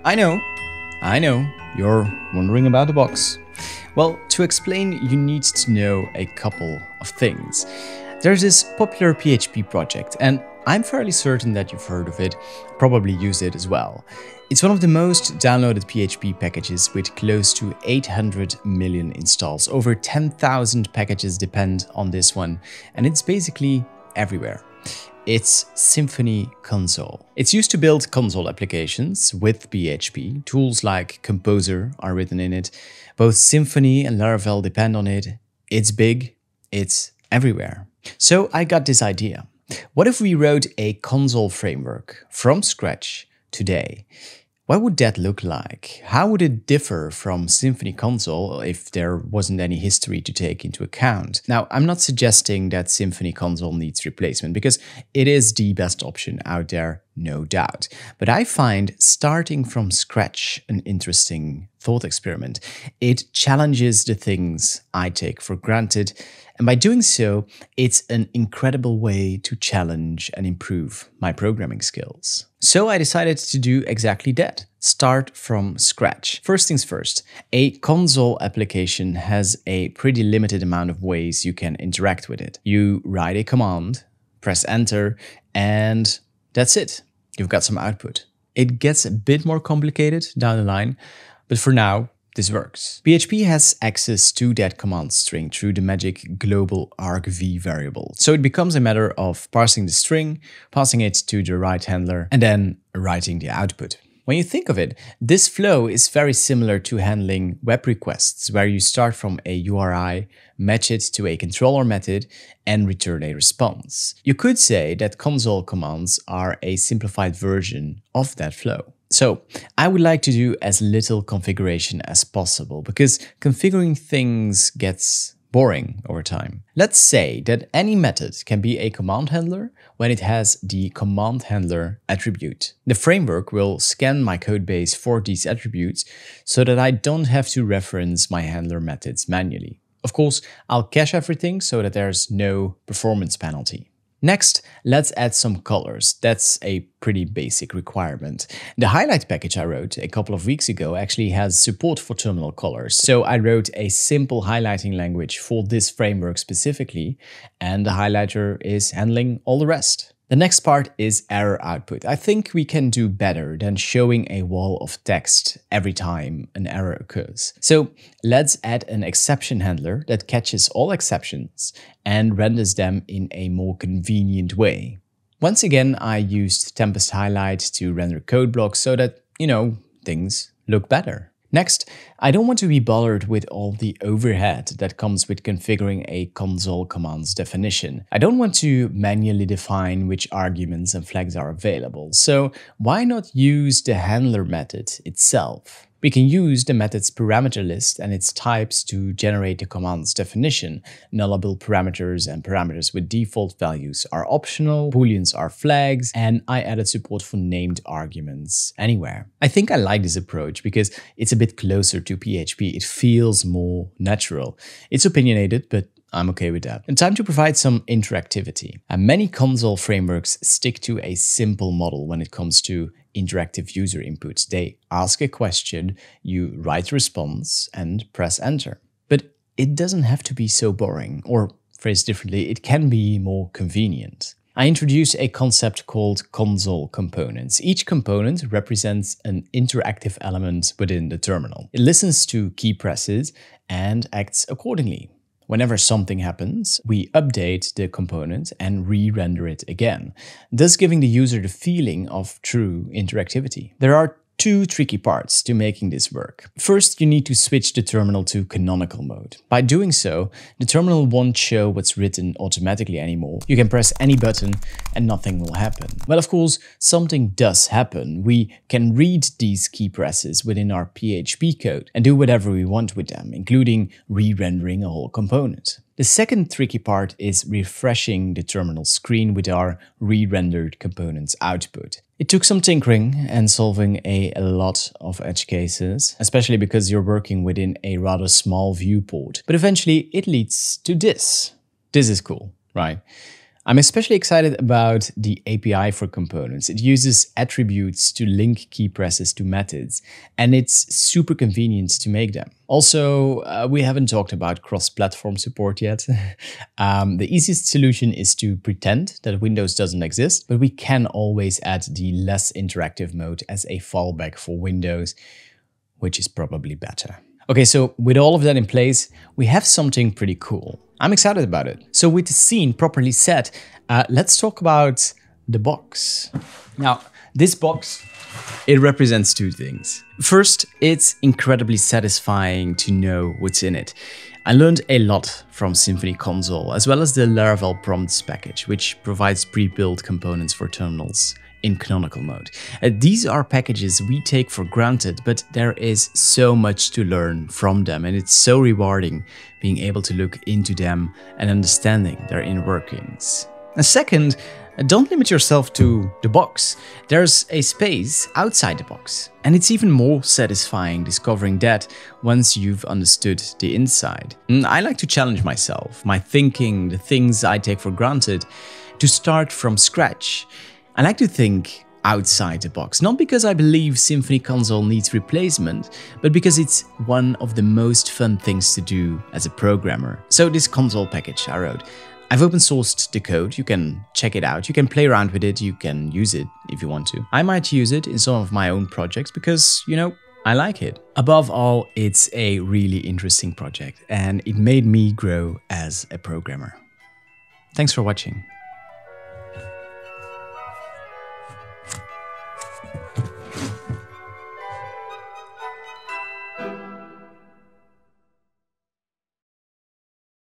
I know, you're wondering about the box. Well, to explain, you need to know a couple of things. There's this popular PHP project, and I'm fairly certain that you've heard of it, probably used it as well. It's one of the most downloaded PHP packages with close to 800 million installs. Over 10,000 packages depend on this one, and it's basically everywhere. It's Symfony Console. It's used to build console applications with PHP. Tools like Composer are written in it. Both Symfony and Laravel depend on it. It's big, it's everywhere. So I got this idea. What if we wrote a console framework from scratch today? What would that look like? How would it differ from Symfony Console if there wasn't any history to take into account? Now, I'm not suggesting that Symfony Console needs replacement because it is the best option out there, no doubt. But I find starting from scratch an interesting thought experiment. It challenges the things I take for granted, and by doing so, it's an incredible way to challenge and improve my programming skills. So I decided to do exactly that. Start from scratch. First things first, a console application has a pretty limited amount of ways you can interact with it. You write a command, press enter, and that's it. You've got some output. It gets a bit more complicated down the line, but for now, this works. PHP has access to that command string through the magic global argv variable. So it becomes a matter of parsing the string, passing it to the right handler, and then writing the output. When you think of it, this flow is very similar to handling web requests, where you start from a URI, match it to a controller method, and return a response. You could say that console commands are a simplified version of that flow. So I would like to do as little configuration as possible because configuring things gets boring over time. Let's say that any method can be a command handler when it has the command handler attribute. The framework will scan my codebase for these attributes so that I don't have to reference my handler methods manually. Of course, I'll cache everything so that there's no performance penalty. Next, let's add some colors. That's a pretty basic requirement. The highlight package I wrote a couple of weeks ago actually has support for terminal colors. So I wrote a simple highlighting language for this framework specifically, and the highlighter is handling all the rest. The next part is error output. I think we can do better than showing a wall of text every time an error occurs. So let's add an exception handler that catches all exceptions and renders them in a more convenient way. Once again, I used Tempest Highlight to render code blocks so that, things look better. Next, I don't want to be bothered with all the overhead that comes with configuring a console command's definition. I don't want to manually define which arguments and flags are available, so why not use the handler method itself? We can use the method's parameter list and its types to generate the command's definition. Nullable parameters and parameters with default values are optional, booleans are flags, and I added support for named arguments anywhere. I think I like this approach because it's a bit closer to PHP. It feels more natural. It's opinionated, but I'm okay with that. And time to provide some interactivity. And many console frameworks stick to a simple model when it comes to interactive user inputs. They ask a question, you write a response, and press enter. But it doesn't have to be so boring, or phrased differently, it can be more convenient. I introduced a concept called console components. Each component represents an interactive element within the terminal. It listens to key presses and acts accordingly. Whenever something happens, we update the component and re-render it again, thus giving the user the feeling of true interactivity. There are two tricky parts to making this work. First, you need to switch the terminal to canonical mode. By doing so, the terminal won't show what's written automatically anymore. You can press any button and nothing will happen. Well, of course, something does happen. We can read these key presses within our PHP code and do whatever we want with them, including re-rendering a whole component. The second tricky part is refreshing the terminal screen with our re-rendered components output. It took some tinkering and solving a lot of edge cases, especially because you're working within a rather small viewport. But eventually it leads to this. This is cool, right? I'm especially excited about the API for components. It uses attributes to link key presses to methods, and it's super convenient to make them. Also, we haven't talked about cross-platform support yet. The easiest solution is to pretend that Windows doesn't exist, but we can always add the less interactive mode as a fallback for Windows, which is probably better. Okay, so with all of that in place, we have something pretty cool. I'm excited about it. So with the scene properly set, let's talk about the box. Now, this box, it represents two things. First, it's incredibly satisfying to know what's in it. I learned a lot from Symfony Console, as well as the Laravel prompts package, which provides pre-built components for terminals in canonical mode. These are packages we take for granted, but there is so much to learn from them, and it's so rewarding being able to look into them and understanding their inner workings. And second, don't limit yourself to the box. There's a space outside the box, and it's even more satisfying discovering that once you've understood the inside. I like to challenge myself, my thinking, the things I take for granted, to start from scratch. I like to think outside the box, not because I believe Symfony Console needs replacement, but because it's one of the most fun things to do as a programmer. So this console package I wrote, I've open sourced the code, you can check it out, you can play around with it, you can use it if you want to. I might use it in some of my own projects because, you know, I like it. Above all, it's a really interesting project and it made me grow as a programmer. Thanks for watching.